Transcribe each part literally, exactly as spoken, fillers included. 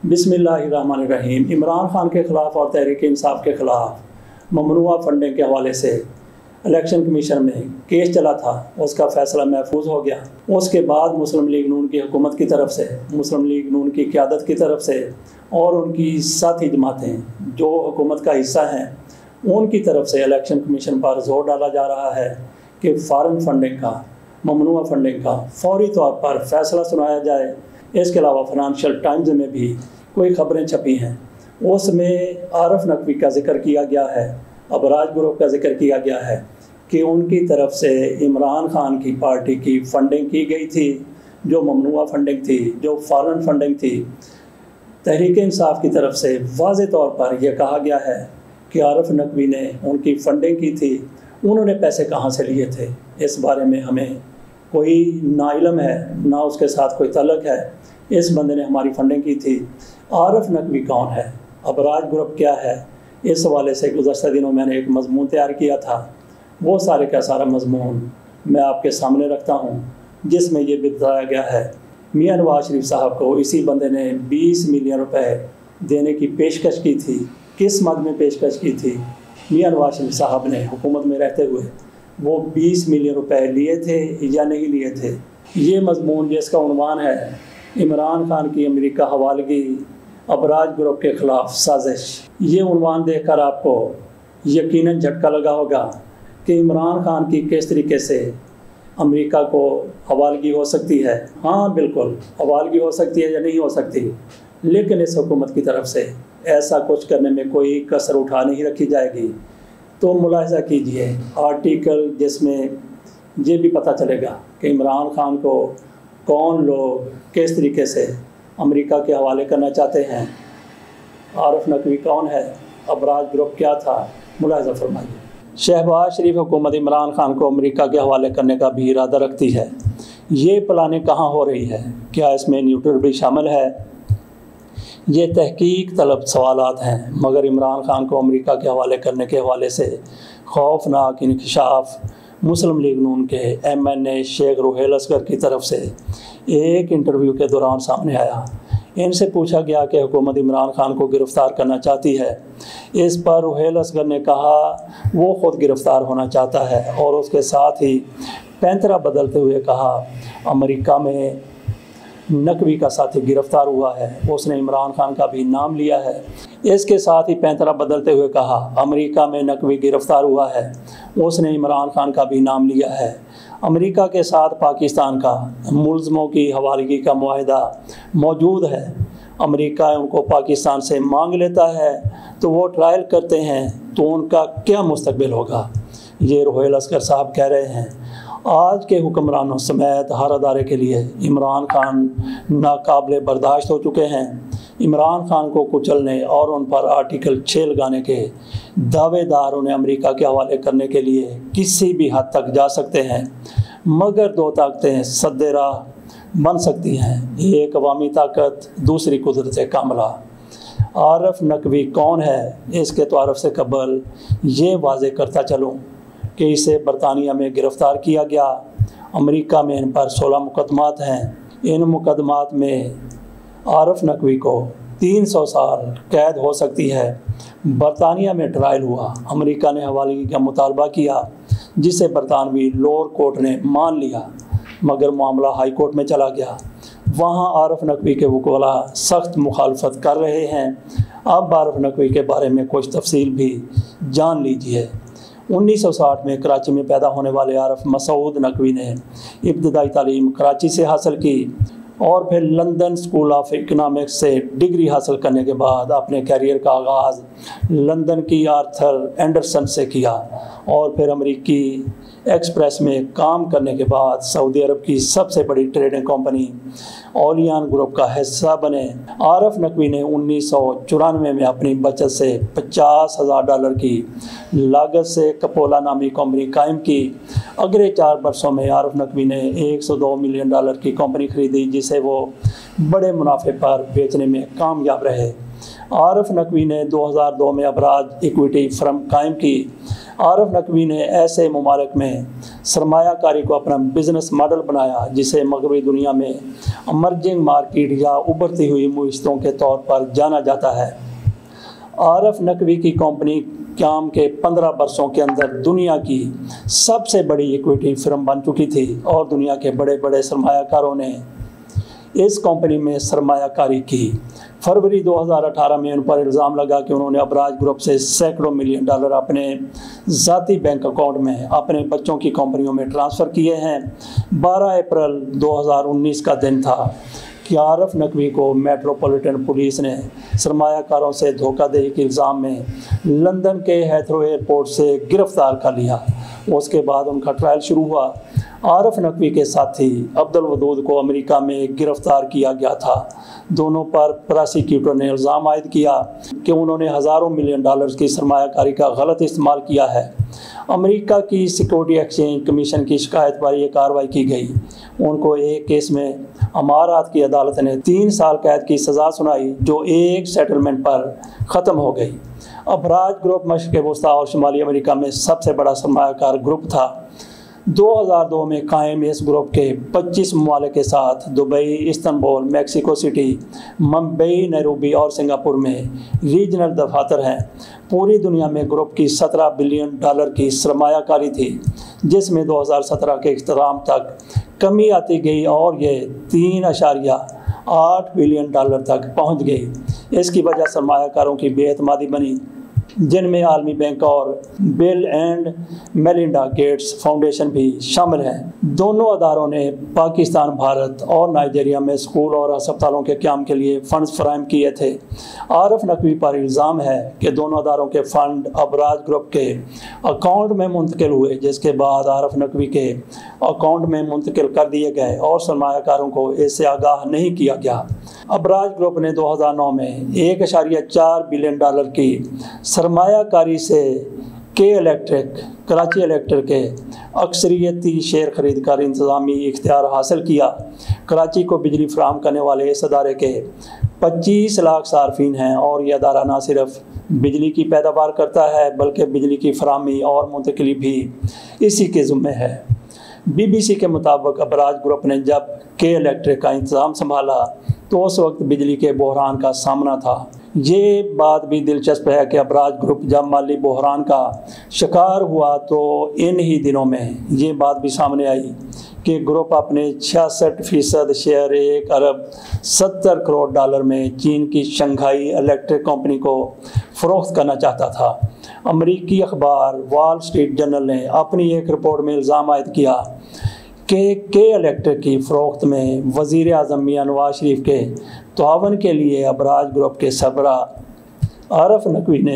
बिस्मिल्लाहिर्रहमानिर्रहीम। इमरान खान के ख़िलाफ़ और तहरीक इंसाफ के ख़िलाफ़ ममनुआ फंडिंग के हवाले से इलेक्शन कमीशन में केस चला था, उसका फ़ैसला महफूज हो गया। उसके बाद मुस्लिम लीग नून की हुकूमत की तरफ से, मुस्लिम लीग नून की क़यादत की तरफ से और उनकी साथी जमातें जो हुकूमत का हिस्सा हैं, उनकी तरफ से इलेक्शन कमीशन पर ज़ोर डाला जा रहा है कि फ़ॉरेन फंडिंग का, ममनुआ फंडिंग का फौरी तौर पर फ़ैसला सुनाया जाए। इसके अलावा फ़ाइनेंशियल टाइम्स में भी कोई ख़बरें छपी हैं, उसमें आरिफ नकवी का ज़िक्र किया गया है, अबराज ग्रुप का ज़िक्र किया गया है कि उनकी तरफ से इमरान खान की पार्टी की फ़ंडिंग की गई थी, जो ममनुआ फंडिंग थी, जो फ़ॉरेन फंडिंग थी। तहरीक इंसाफ की तरफ से वाज़े तौर पर यह कहा गया है कि आरिफ नकवी ने उनकी फ़ंडिंग की थी, उन्होंने पैसे कहाँ से लिए थे, इस बारे में हमें कोई ना इल्म है, ना उसके साथ कोई तल्लुक़ है। इस बंदे ने हमारी फंडिंग की थी। आरिफ नकवी कौन है, अबराज ग्रुप क्या है, इस हवाले से गुज़श्ता दिनों मैंने एक मज़मून तैयार किया था। वो सारे का सारा मज़मून मैं आपके सामने रखता हूँ, जिसमें ये भी बताया गया है मियां नवाज शरीफ साहब को इसी बंदे ने बीस मिलियन रुपए देने की पेशकश की थी। किस मद में पेशकश की थी? मियां नवाज शरीफ साहब ने हुकूमत में रहते हुए वो बीस मिलियन रुपए लिए थे या नहीं लिए थे? ये मज़मून जिसका उन्वान है इमरान खान की अमेरिका हवालगी, अबराज ग्रुप के ख़िलाफ़ साजिश, ये उन्वान देखकर आपको यकीनन झटका लगा होगा कि इमरान खान की किस तरीके से अमेरिका को हवालगी हो सकती है। हाँ बिल्कुल, हवालगी हो सकती है या नहीं हो सकती, लेकिन इस हुकूमत की तरफ से ऐसा कुछ करने में कोई कसर उठा नहीं रखी जाएगी। तो मुलाहिज़ा कीजिए आर्टिकल, जिसमें ये भी पता चलेगा कि इमरान खान को कौन लोग किस तरीके से अमेरिका के हवाले करना चाहते हैं। आरिफ नकवी कौन है, अबराज ग्रुप क्या था, मुलाहिज़ा फरमाइए। शहबाज शरीफ हुकूमत इमरान खान को अमेरिका के हवाले करने का भी इरादा रखती है। ये प्लानिंग कहाँ हो रही है? क्या इसमें न्यूट्रल भी शामिल है? ये तहकीक तलब सवालात हैं, मगर इमरान खान को अमेरिका के हवाले करने के हवाले से खौफनाक इंकशाफ मुस्लिम लीग नून के M N A Sheikh Ruhail Asghar की तरफ से एक इंटरव्यू के दौरान सामने आया। इनसे पूछा गया कि हुकूमत इमरान खान को गिरफ़्तार करना चाहती है। इस पर रुहेल असगर ने कहा वो ख़ुद गिरफ़्तार होना चाहता है, और उसके साथ ही पैंतरा बदलते हुए कहा अमेरिका में नकवी का साथी गिरफ़्तार हुआ है, उसने इमरान खान का भी नाम लिया है। इसके साथ ही पैंतरा बदलते हुए कहा अमेरिका में नकवी गिरफ़्तार हुआ है, उसने इमरान खान का भी नाम लिया है। अमेरिका के साथ पाकिस्तान का मुलज़मों की हवालगी का मुआहदा मौजूद है। अमेरिका उनको पाकिस्तान से मांग लेता है तो वो ट्रायल करते हैं, तो उनका क्या मुस्तकबिल होगा, ये रुहेल असगर साहब कह रहे हैं। आज के हुक्मरानों समेत हर अदारे के लिए इमरान खान नाकाबिले बर्दाश्त हो चुके हैं। इमरान खान को कुचलने और उन पर आर्टिकल छः लगाने के दावेदार उन्हें अमेरिका के हवाले करने के लिए किसी भी हद तक जा सकते हैं, मगर दो ताकतें सद्दे राह बन सकती हैं, एक अवामी ताकत, दूसरी कुदरत कामला। आरिफ नकवी कौन है, इसके तारुफ से कबल ये वाज़े करता चलूँ कि इसे बरतानिया में गिरफ़्तार किया गया। अमेरिका में इन पर सोलह मुकदमात हैं। इन मुकदमात में आरिफ नकवी को तीन सौ साल कैद हो सकती है। बरतानिया में ट्रायल हुआ, अमेरिका ने हवालगी का मुतालबा किया, जिसे बरतानवी लोअर कोर्ट ने मान लिया, मगर मामला हाई कोर्ट में चला गया। वहाँ आरिफ नकवी के वकील सख्त मुखालफत कर रहे हैं। अब आरिफ नकवी के बारे में कुछ तफसील भी जान लीजिए। उन्नीस सौ साठ में कराची में पैदा होने वाले आरिफ मसूद नकवी ने इब्तदाई तालीम कराची से हासिल की और फिर लंदन स्कूल ऑफ इकनॉमिक्स से डिग्री हासिल करने के बाद अपने कैरियर का आगाज़ लंदन की आर्थर एंडरसन से किया, और फिर अमेरिकी एक्सप्रेस में काम करने के बाद सऊदी अरब की सबसे बड़ी ट्रेडिंग कंपनी ओलियान ग्रुप का हिस्सा बने। आरिफ नकवी ने उन्नीस सौ चौरानवे में अपनी बचत से पचास हज़ार डॉलर की लागत से कपोला नामी कंपनी कायम की। अगले चार बरसों में आरिफ नकवी ने एक सौ दो मिलियन डॉलर की कंपनी खरीदी, जिसे वो बड़े मुनाफे पर बेचने में कामयाब रहे। आरिफ नकवी ने दो हज़ार दो में अबराज इक्विटी फर्म कायम की। आरिफ नकवी ने ऐसे ममालिक में सरमाया कारी को अपना बिजनेस मॉडल बनाया, जिसे मगरबी दुनिया में इमर्जिंग मार्केट या उभरती हुई मुइश्तों के तौर पर जाना जाता है। आरफ नकवी की कंपनी क्याम के पंद्रह वर्षों के अंदर दुनिया की सबसे बड़ी इक्विटी फर्म बन चुकी थी और दुनिया के बड़े बड़े सरमायाकारों ने इस कंपनी में सरमायाकारी की। फरवरी दो हज़ार अठारह में उन पर इल्ज़ाम लगा कि उन्होंने अबराज ग्रुप से सैकड़ों मिलियन डॉलर अपने ज़ाती बैंक अकाउंट में अपने बच्चों की कंपनियों में ट्रांसफ़र किए हैं। बारह अप्रैल दो हज़ार उन्नीस का दिन था कि आरफ नकवी को मेट्रोपॉलिटन पुलिस ने सरमायाकारों से धोखाधड़ी के इल्ज़ाम में लंदन के हेथरो एयरपोर्ट से गिरफ़्तार कर लिया। उसके बाद उनका ट्रायल शुरू हुआ। आरफ नकवी के साथी अब्दुल वदूद को अमेरिका में गिरफ़्तार किया गया था। दोनों पर प्रोसिक्यूटर ने इल्ज़ाम आयद किया कि उन्होंने हज़ारों मिलियन डॉलर्स की सरमायाकारी का गलत इस्तेमाल किया है। अमेरिका की सिक्योरिटी एक्सचेंज कमीशन की शिकायत पर यह कार्रवाई की गई। उनको एक केस में अमारात की अदालत ने तीन साल कैद की सज़ा सुनाई, जो एक सेटलमेंट पर ख़त्म हो गई। अबराज ग्रुप मशरिक़ वस्ता और शुमाली अमेरिका में सबसे बड़ा सरमायाकार ग्रुप था। दो हज़ार दो में कायम इस ग्रुप के पच्चीस ममालिक के साथ Dubai, Istanbul, Mexico City, Mumbai, Nairobi और सिंगापुर में रीजनल दफातर हैं। पूरी दुनिया में ग्रुप की सत्रह बिलियन डॉलर की सरमायाकारी थी, जिसमें दो हज़ार सत्रह के इख्तिताम तक कमी आती गई और ये तीन अशारिया आठ बिलियन डॉलर तक पहुँच गई। इसकी वजह सरमायाकारों की बेएतमादी बनी, जिनमें आलमी बैंक और Bill and Melinda Gates Foundation भी शामिल हैं। दोनों अदारों ने पाकिस्तान, भारत और नाइजीरिया में स्कूल और अस्पतालों के क़याम के लिए फ़ंड्स फराहम किए थे। आरफ नकवी पर इल्ज़ाम है कि दोनों अदारों के फ़ंड अबराज ग्रुप के अकाउंट में मुंतकिल हुए, जिसके बाद आरफ नकवी के अकाउंट में मुंतकिल कर दिए गए और सरमायाकारों को इससे आगाह नहीं किया गया। अबराज ग्रुप ने दो हज़ार नौ में एक अशारिया चार बिलियन डॉलर की सरमायाकारी से के इलेक्ट्रिक कराची इलेक्ट्रिक के अक्सरियती शेयर खरीद कर इंतज़ामी इख्तियार हासिल किया। कराची को बिजली फराहम करने वाले इस अदारे के पच्चीस लाख सार्फिन हैं और यह अदारा न सिर्फ बिजली की पैदावार करता है, बल्कि बिजली की फराहमी और मुंतकिली भी इसी के ज़िम्मे है। बी बी सी के मुताबिक अबराज ग्रुप ने जब के इलेक्ट्रिक का इंतज़ाम संभाला तो उस वक्त बिजली के बहरान का सामना था। ये बात भी दिलचस्प है कि अबराज ग्रुप जब माली बहरान का शिकार हुआ तो इन ही दिनों में ये बात भी सामने आई कि ग्रुप अपने छियासठ फ़ीसद शेयर एक अरब सत्तर करोड़ डॉलर में चीन की शंघाई इलेक्ट्रिक कंपनी को फ़रोख्त करना चाहता था। अमरीकी अखबार वॉल स्ट्रीट जर्नल ने अपनी एक रिपोर्ट में इल्ज़ाम आयद किया कि के इलेक्ट्रिक की फ़रोख्त में वज़ीर आज़म मियां नवाज शरीफ के तावन के लिए अबराज ग्रुप के सरबरा आरफ नकवी ने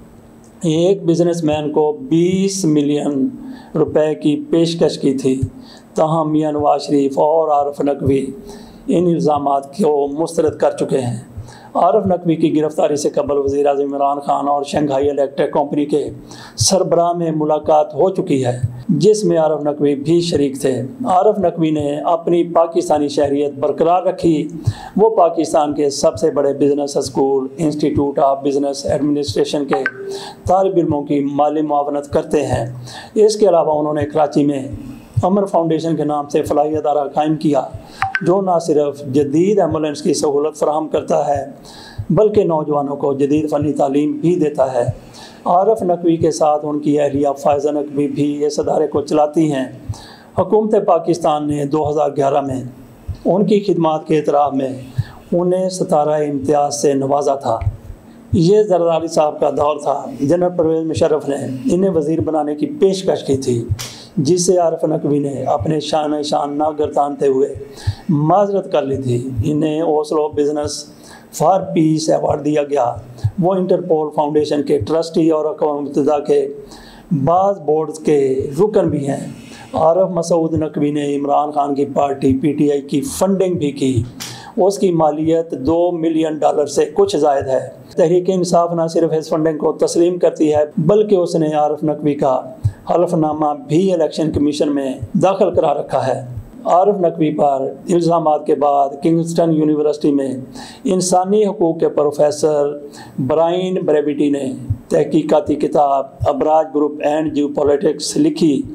एक बिजनेसमैन को बीस मिलियन रुपए की पेशकश की थी। ताहम मियां नवाज शरीफ और आरफ नकवी इन इल्ज़ामात को मुस्तरद कर चुके हैं। आरफ नकवी की गिरफ्तारी से कबल वज़ीर आज़म इमरान खान और शंघाई इलेक्ट्रिक कंपनी के सरबराह में मुलाकात हो चुकी है, जिसमें आरफ नकवी भी शरीक थे। आरफ नकवी ने अपनी पाकिस्तानी शहरियत बरकरार रखी। वो पाकिस्तान के सबसे बड़े business school Institute of Business Administration के तालिब इल्मों की माली मुआवनत करते हैं। इसके अलावा उन्होंने कराची में अमर फाउंडेशन के नाम से फलाही अदारा कायम किया, जो न सिर्फ जदीद एम्बुलेंस की सहूलत फराहम करता है, बल्कि नौजवानों को जदीद फ़नी तालीम भी देता है। आरफ नकवी के साथ उनकी अहलिया फ़ायज़ा नकवी भी इस अदारे को चलाती हैं। हुकूमत पाकिस्तान ने दो हज़ार ग्यारह में उनकी खिदमात के एतराफ़ में उन्हें सितारा इम्तियाज़ से नवाजा था। ये जरदारी साहब का दौर था। जनरल परवेज़ मुशर्रफ ने इन्हें वज़ीर बनाने की पेशकश की थी, जिसे आरफ नकवी ने अपने शान शान ना गर्दानते हुए माजरत कर ली थी। इन्हें Oslo Business for Peace Award दिया गया। वो इंटरपोल फाउंडेशन के ट्रस्टी और अक़वाम मुत्तहिदा के बाज़ बोर्ड के रुकन भी हैं। आरफ मसूद नकवी ने इमरान खान की पार्टी पी टी आई की फंडिंग भी की। उसकी मालियत दो मिलियन डॉलर से कुछ ज़ायद है। तहरीक इंसाफ न सिर्फ इस फंडिंग को तस्लीम करती है, बल्कि उसने आरफ नकवी का हल्फनामा भी इलेक्शन कमीशन में दाखिल करा रखा है। आरफ नकवी पर इल्ज़ामात के बाद किंगस्टन यूनिवर्सिटी में इंसानी हकूक़ के प्रोफेसर ब्राइन ब्रेविटी ने तहकीकाती किताब अबराज ग्रुप एंड जियोपॉलिटिक्स लिखी।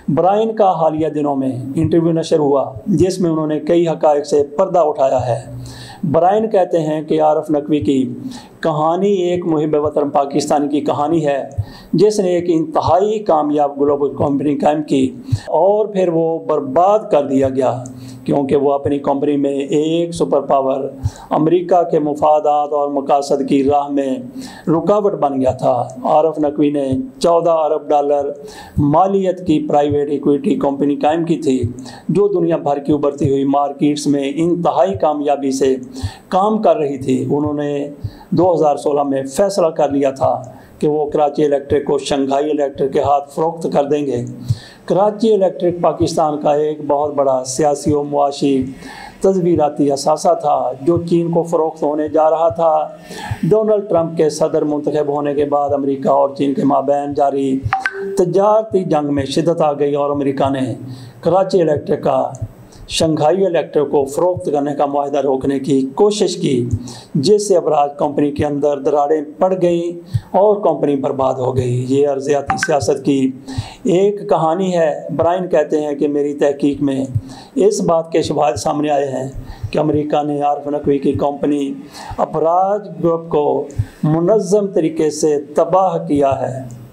برائن کا حالیہ دنوں میں انٹرویو نشر ہوا جس میں انہوں نے کئی حقائق سے پردہ اٹھایا ہے۔ برائن کہتے ہیں کہ عارف نقوی کی کہانی ایک محب وطن پاکستانی کی کہانی ہے جس نے ایک انتہائی کامیاب گلوبل کمپنی قائم کی اور پھر وہ برباد کر دیا گیا کیونکہ وہ اپنی کمپنی میں ایک سپر پاور امریکہ کے مفادات اور مقاصد کی راہ میں رکاوٹ بن گیا تھا۔ عارف نقوی نے چودہ ارب ڈالر مالیت کی پرائیویٹ ایکویٹی کمپنی قائم کی تھی جو دنیا بھر کی ابھرتی ہوئی مارکیٹس میں انتہائی کامیابی سے کام کر رہی تھی۔ انہوں نے دو ہزار سولہ میں فیصلہ کر لیا تھا کہ وہ کراچی الیکٹرک کو شنگھائی الیکٹرک کے ہاتھ فروخت کر دیں گے۔ کراچی الیکٹرک پاکستان کا ایک بہت بڑا سیاسی و معاشی تدبیراتی اثاثہ تھا جو چین کو فروخت ہونے جا رہا تھا۔ ڈونلڈ ٹرمپ کے صدر منتخب ہونے کے بعد امریکہ اور چین کے مابین جاری تجارتی جنگ میں شدت آ گئی اور امریکہ نے کراچی الیکٹرک کا شنگھائی الیکٹرک کو فروخت کرنے کا معاہدہ روکنے کی کوشش کی جس سے ابراج کمپنی کے اندر دراڑیں پڑ گئیں اور کمپنی برباد ہو گئی۔ یہ ارضیاتی سیاست کی ایک کہانی ہے۔ برائن کہتے ہیں کہ میری تحقیق میں اس بات کے شواہد سامنے آئے ہیں کہ امریکہ نے عارف نقوی کی کمپنی ابراج گروپ کو منظم طریقے سے تباہ کیا ہے۔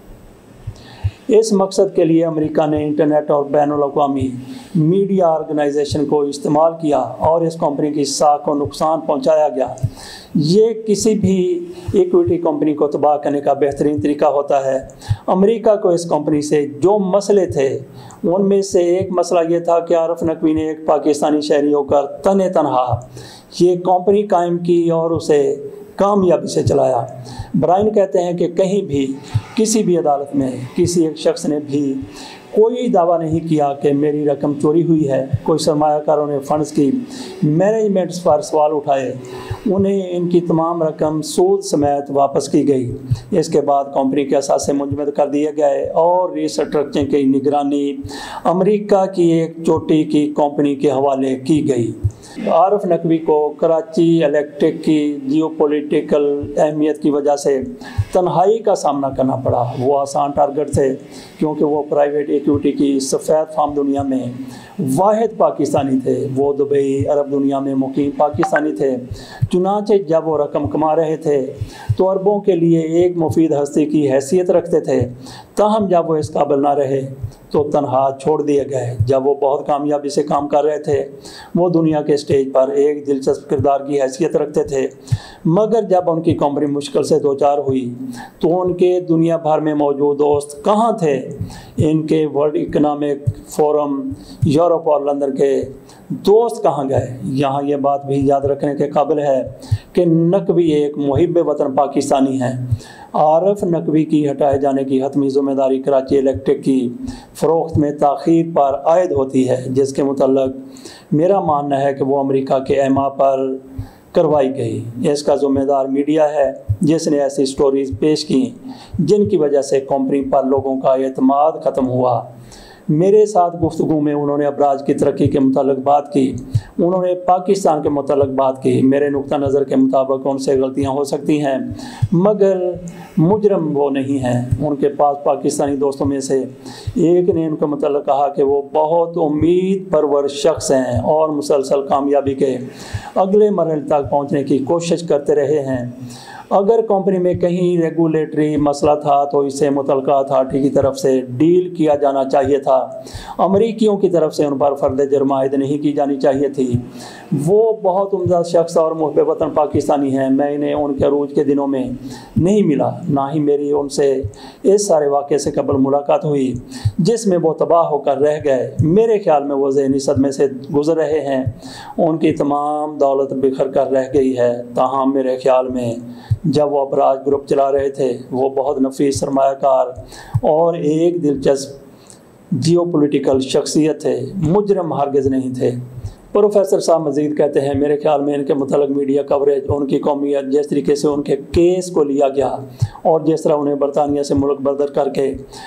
اس مقصد کے لیے امریکہ نے انٹرنیٹ اور بین الاقوامی میڈیا آرگنائزیشن کو استعمال کیا اور اس کمپنی کی ساکھ کو نقصان پہنچایا گیا۔ یہ کسی بھی ایکویٹی کمپنی کو تباہ کرنے کا بہترین طریقہ ہوتا ہے۔ امریکہ کو اس کمپنی سے جو مسئلے تھے ان میں سے ایک مسئلہ یہ تھا کہ عارف نقوی نے ایک پاکستانی شہری ہو کر تن تنہا یہ کمپنی قائم کی اور اسے کامیابی سے چلایا۔ برائن کہتے ہیں کہ کہیں بھی کسی بھی عدالت میں کسی ایک شخص نے بھی کوئی دعویٰ نہیں کیا کہ میری رقم چوری ہوئی ہے۔ کوئی سرمایہ کاروں نے فنڈز کی مینجمنٹس پر سوال اٹھائے، انہیں ان کی تمام رقم سود سمیت واپس کی گئی۔ اس کے بعد کمپنی کے اثاثے منجمد کر دیے گئے اور ری اسٹرکچرنگ کی نگرانی امریکہ کی ایک چوٹی کی کمپنی کے حوالے کی گئی۔ عارف نقوی کو کراچی الیکٹرک کی جیو پولیٹیکل اہمیت کی وجہ سے تنہائی کا سامنا کرنا پڑا۔ وہ آسان ٹارگٹ تھے کیونکہ وہ پرائیویٹ ایکویٹی کی سفید فام دنیا میں واحد پاکستانی تھے۔ وہ دبئی عرب دنیا میں مقیم پاکستانی تھے۔ چنانچہ جب وہ رقم کما رہے تھے تو عربوں کے لیے ایک مفید ہستی کی حیثیت رکھتے تھے، تاہم جب وہ اس قابل نہ رہے تو تنہا چھوڑ دیے گئے۔ جب وہ بہت کامیابی سے کام کر رہے تھے وہ دنیا کے اسٹیج پر ایک دلچسپ کردار کی حیثیت رکھتے تھے، مگر جب ان کی کمپنی مشکل سے دوچار ہوئی تو ان کے دنیا بھر میں موجود دوست کہاں تھے؟ ان کے ورلڈ اکنامک فورم، یورپ اور لندن کے دوست کہاں گئے؟ یہاں یہ بات بھی یاد رکھنے کے قابل ہے کہ نقوی ایک محب وطن پاکستانی ہیں۔ عارف نقوی کی ہٹائے جانے کی حتمی ذمہ داری کراچی الیکٹرک کی فروخت میں تاخیر پر عائد ہوتی ہے، جس کے متعلق میرا ماننا ہے کہ وہ امریکہ کے ایما پر کروائی گئی۔ اس کا ذمہ دار میڈیا ہے جس نے ایسی سٹوریز پیش کی جن کی وجہ سے کمپنی پر لوگوں کا اعتماد ختم ہوا۔ میرے ساتھ گفتگو میں انہوں نے ابراج کی ترقی کے متعلق بات کی، انہوں نے پاکستان کے متعلق بات کی۔ میرے نقطہ نظر کے مطابق ان سے غلطیاں ہو سکتی ہیں مگر مجرم وہ نہیں ہیں۔ ان کے پاس پاکستانی دوستوں میں سے ایک نے ان کے متعلق کہا کہ وہ بہت امید پرور شخص ہیں اور مسلسل کامیابی کے اگلے مرحلے تک پہنچنے کی کوشش کرتے رہے ہیں۔ اگر کمپنی میں کہیں ریگولیٹری مسئلہ تھا تو اسے متعلقہ اتھارٹی کی طرف سے ڈیل کیا جانا چاہیے تھا۔ امریکیوں کی طرف سے ان پر فرد جرم عائد نہیں کی جانی چاہیے تھی۔ وہ بہت عمدہ شخص اور محب وطن پاکستانی ہیں۔ میں انہیں ان کے عروج کے دنوں میں نہیں ملا، نہ ہی میری ان سے اس سارے واقعے سے قبل ملاقات ہوئی جس میں وہ تباہ ہو کر رہ گئے۔ میرے خیال میں وہ ذہنی صدمے سے گزر رہے ہیں۔ ان کی تمام دولت بکھر کر رہ گئی ہے، تاہم میرے خیال میں جب وہ ابراج گروپ چلا رہے تھے وہ بہت نفیس سرمایہ کار اور ایک دلچسپ جیو پولیٹیکل شخصیت تھے، مجرم ہرگز نہیں تھے۔ پروفیسر صاحب مزید کہتے ہیں میرے خیال میں ان کے متعلق میڈیا کوریج، ان کی قومیت، جس طریقے سے ان کے کیس کو لیا گیا اور جس طرح انہیں برطانیہ سے ملک بردر کر کے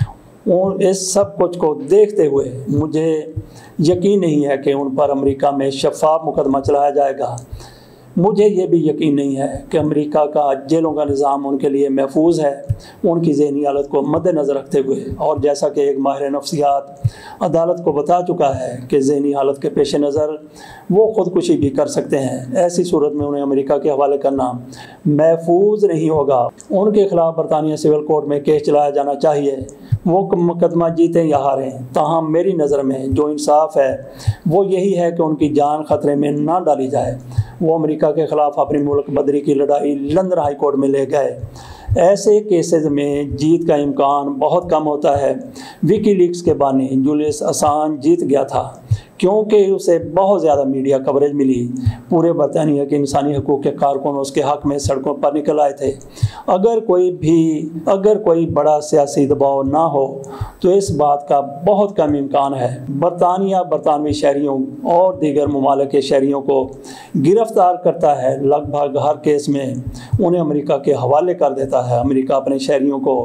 اس سب کچھ کو دیکھتے ہوئے مجھے یقین نہیں ہے کہ ان پر امریکہ میں شفاف مقدمہ چلایا جائے گا۔ مجھے یہ بھی یقین نہیں ہے کہ امریکہ کا جیلوں کا نظام ان کے لیے محفوظ ہے ان کی ذہنی حالت کو مد نظر رکھتے ہوئے، اور جیسا کہ ایک ماہر نفسیات عدالت کو بتا چکا ہے کہ ذہنی حالت کے پیش نظر وہ خودکشی بھی کر سکتے ہیں، ایسی صورت میں انہیں امریکہ کے حوالے کرنا محفوظ نہیں ہوگا۔ ان کے خلاف برطانیہ سول کورٹ میں کیس چلایا جانا چاہیے، وہ مقدمہ جیتیں یا ہاریں، تاہم میری نظر میں جو انصاف ہے وہ یہی ہے کہ ان کی جان خطرے میں نہ ڈالی جائے۔ وہ امریکہ کے خلاف اپنی ملک بدری کی لڑائی لندن ہائی کورٹ میں لے گئے۔ ایسے کیسز میں جیت کا امکان بہت کم ہوتا ہے۔ ویکی لیکس کے بانی جولیس اسانج جیت گیا تھا کیونکہ اسے بہت زیادہ میڈیا کوریج ملی۔ پورے برطانیہ کے انسانی حقوق کے کارکن اس کے حق میں سڑکوں پر نکل آئے تھے۔ اگر کوئی بھی اگر کوئی بڑا سیاسی دباؤ نہ ہو تو اس بات کا بہت کم امکان ہے۔ برطانیہ برطانوی شہریوں اور دیگر ممالک کے شہریوں کو گرفتار کرتا ہے، لگ بھگ ہر کیس میں انہیں امریکہ کے حوالے کر دیتا ہے۔ امریکہ اپنے شہریوں کو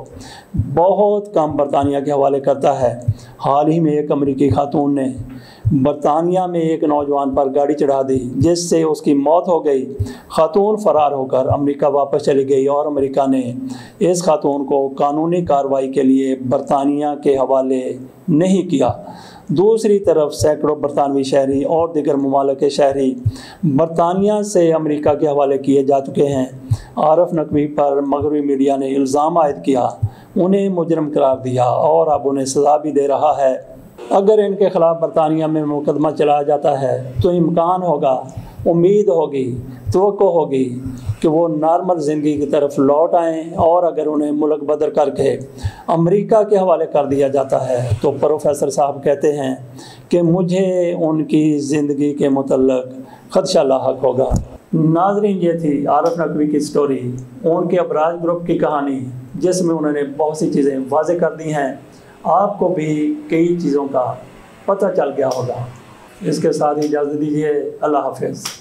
بہت کم برطانیہ کے حوالے کرتا ہے۔ حال ہی میں ایک امریکی خاتون نے برطانیہ میں ایک نوجوان پر گاڑی چڑھا دی جس سے اس کی موت ہو گئی۔ خاتون فرار ہو کر امریکہ واپس چلی گئی اور امریکہ نے اس خاتون کو قانونی کارروائی کے لیے برطانیہ کے حوالے نہیں کیا۔ دوسری طرف سینکڑوں برطانوی شہری اور دیگر ممالک کے شہری برطانیہ سے امریکہ کے حوالے کیے جا چکے ہیں۔ عارف نقوی پر مغربی میڈیا نے الزام عائد کیا، انہیں مجرم قرار دیا اور اب انہیں سزا بھی دے رہا ہے۔ اگر ان کے خلاف برطانیہ میں مقدمہ چلایا جاتا ہے تو امکان ہوگا، امید ہوگی، توقع ہوگی کہ وہ نارمل زندگی کی طرف لوٹ آئیں، اور اگر انہیں ملک بدر کر کے امریکہ کے حوالے کر دیا جاتا ہے تو پروفیسر صاحب کہتے ہیں کہ مجھے ان کی زندگی کے متعلق خدشہ لاحق ہوگا۔ ناظرین، یہ تھی عارف نقوی کی سٹوری، ان کے ابراج گروپ کی کہانی، جس میں انہوں نے بہت سی چیزیں واضح کر دی ہیں۔ آپ کو بھی کئی چیزوں کا پتہ چل گیا ہوگا۔ اس کے ساتھ ہی اجازت دیجیے، اللہ حافظ۔